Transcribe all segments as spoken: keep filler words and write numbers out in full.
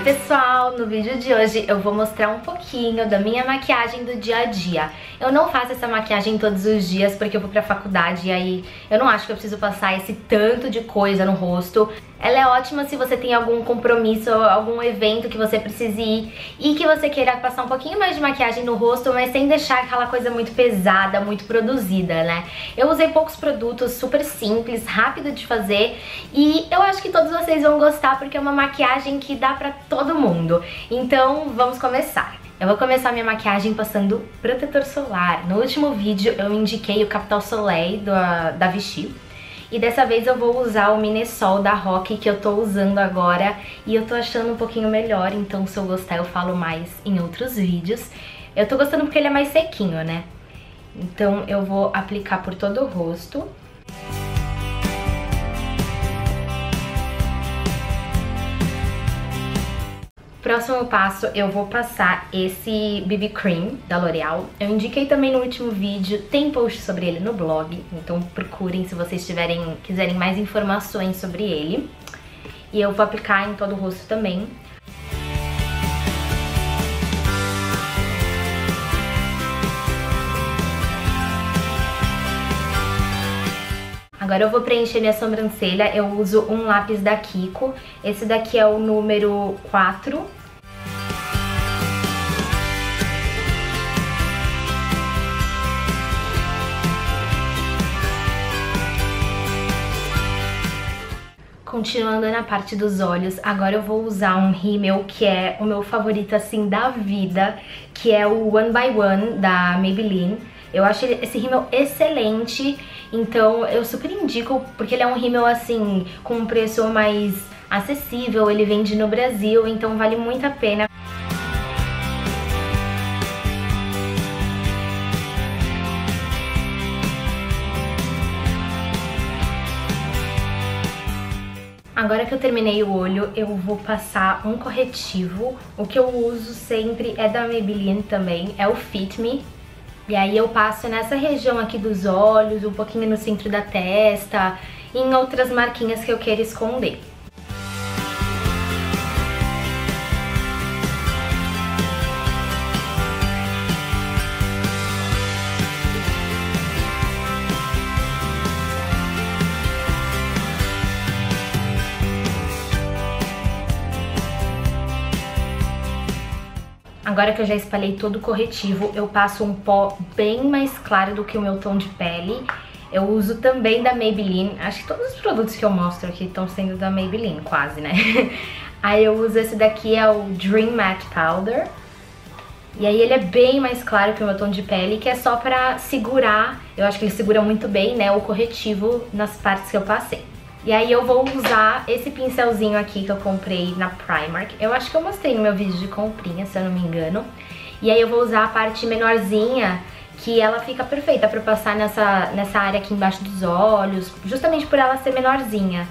pessoal, no vídeo de hoje eu vou mostrar um pouquinho da minha maquiagem do dia a dia. Eu não faço essa maquiagem todos os dias porque eu vou pra faculdade e aí eu não acho que eu preciso passar esse tanto de coisa no rosto. Ela é ótima se você tem algum compromisso, algum evento que você precise ir e que você queira passar um pouquinho mais de maquiagem no rosto, mas sem deixar aquela coisa muito pesada, muito produzida, né? Eu usei poucos produtos, super simples, rápido de fazer e eu acho que todos vocês vão gostar porque é uma maquiagem que dá pra todo mundo. Então vamos começar. Eu vou começar minha maquiagem passando protetor solar. No último vídeo eu indiquei o Capital Soleil da, da Vichy. E dessa vez eu vou usar o Minesol da Rock que eu tô usando agora e eu tô achando um pouquinho melhor, então se eu gostar eu falo mais em outros vídeos. Eu tô gostando porque ele é mais sequinho, né? Então eu vou aplicar por todo o rosto. Próximo passo, eu vou passar esse B B Cream da L'Oreal. Eu indiquei também no último vídeo, tem post sobre ele no blog, então procurem se vocês tiverem, quiserem mais informações sobre ele. E eu vou aplicar em todo o rosto também. Agora eu vou preencher minha sobrancelha, eu uso um lápis da Kiko, esse daqui é o número quatro. Continuando na parte dos olhos, agora eu vou usar um rímel que é o meu favorito assim da vida, que é o One by One da Maybelline. Eu acho esse rímel excelente, então eu super indico, porque ele é um rímel assim, com um preço mais acessível, ele vende no Brasil, então vale muito a pena. Agora que eu terminei o olho, eu vou passar um corretivo. O que eu uso sempre é da Maybelline também, é o Fit Me. E aí eu passo nessa região aqui dos olhos, um pouquinho no centro da testa e em outras marquinhas que eu queira esconder. Agora que eu já espalhei todo o corretivo, eu passo um pó bem mais claro do que o meu tom de pele. Eu uso também da Maybelline, acho que todos os produtos que eu mostro aqui estão sendo da Maybelline, quase, né? Aí eu uso esse daqui, é o Dream Matte Powder. E aí ele é bem mais claro que o meu tom de pele, que é só pra segurar, eu acho que ele segura muito bem, né, o corretivo nas partes que eu passei. E aí eu vou usar esse pincelzinho aqui que eu comprei na Primark. Eu acho que eu mostrei no meu vídeo de comprinha, se eu não me engano. E aí eu vou usar a parte menorzinha, que ela fica perfeita pra passar nessa, nessa área aqui embaixo dos olhos, justamente por ela ser menorzinha.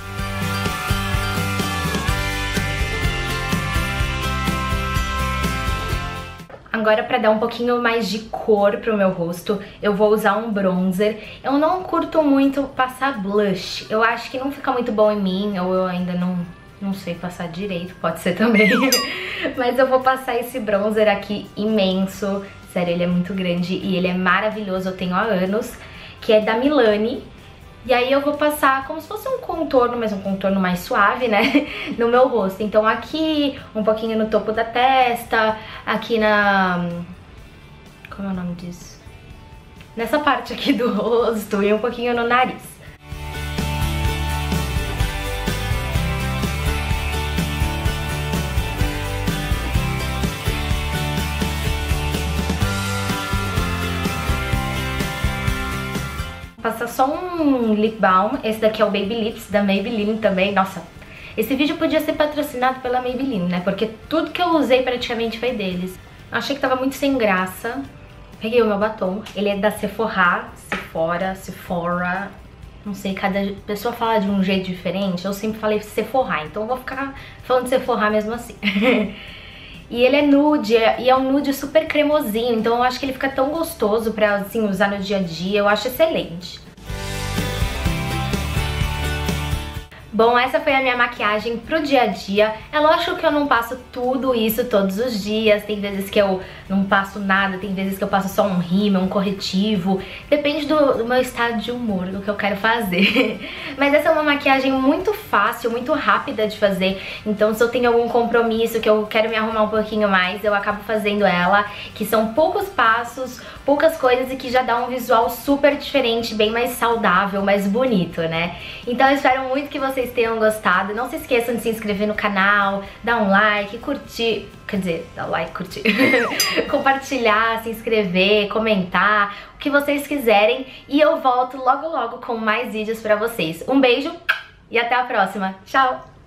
Agora, pra dar um pouquinho mais de cor pro meu rosto, eu vou usar um bronzer. Eu não curto muito passar blush. Eu acho que não fica muito bom em mim, ou eu ainda não, não sei passar direito, pode ser também. Mas eu vou passar esse bronzer aqui imenso. Sério, ele é muito grande e ele é maravilhoso, eu tenho há anos. Que é da Milani. E aí eu vou passar como se fosse um contorno, mas um contorno mais suave, né, no meu rosto. Então aqui, um pouquinho no topo da testa, aqui na... como é o nome disso? Nessa parte aqui do rosto e um pouquinho no nariz. Passar só um lip balm, esse daqui é o Baby Lips da Maybelline também. Nossa, esse vídeo podia ser patrocinado pela Maybelline, né, porque tudo que eu usei praticamente foi deles. Achei que tava muito sem graça. Peguei o meu batom, ele é da Sephora, Sephora, Sephora, não sei, cada pessoa fala de um jeito diferente, eu sempre falei Sephora, então eu vou ficar falando Sephora mesmo assim. E ele é nude, e é um nude super cremosinho, então eu acho que ele fica tão gostoso pra, assim, usar no dia a dia, eu acho excelente. Bom, essa foi a minha maquiagem pro dia a dia. É lógico que eu não passo tudo isso todos os dias. Tem vezes que eu não passo nada, tem vezes que eu passo só um rímel, um corretivo. Depende do, do meu estado de humor, do que eu quero fazer. Mas essa é uma maquiagem muito fácil, muito rápida de fazer. Então se eu tenho algum compromisso que eu quero me arrumar um pouquinho mais, eu acabo fazendo ela. Que são poucos passos, poucas coisas e que já dá um visual super diferente, bem mais saudável, mais bonito, né? Então eu espero muito que vocês tenham gostado. Não se esqueçam de se inscrever no canal, dar um like, curtir, quer dizer, dar like, curtir, compartilhar, se inscrever, comentar, o que vocês quiserem. E eu volto logo logo com mais vídeos pra vocês. Um beijo e até a próxima. Tchau!